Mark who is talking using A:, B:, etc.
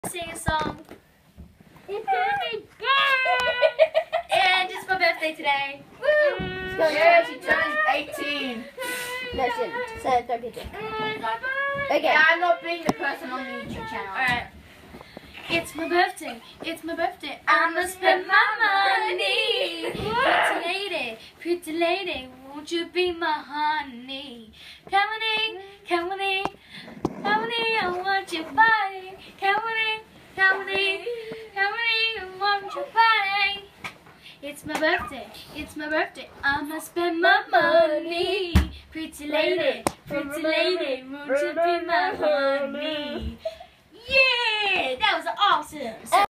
A: Sing a song. And it's my birthday today. Woo!
B: Yeah, she turns 18.
C: No, she didn't. So don't be a dick. Okay.
B: Yeah, I'm not being the person on the YouTube channel.
A: Alright. It's my birthday. It's my birthday. I'ma spend my money. Pretty lady, won't you be my honey? Come on in, come on in, come on in, I want your body. Come on in, come on in, come on in, I want your body. It's my birthday, it's my birthday. I'ma spend my money. Pretty lady, won't you be my honey? Yeah, that was awesome.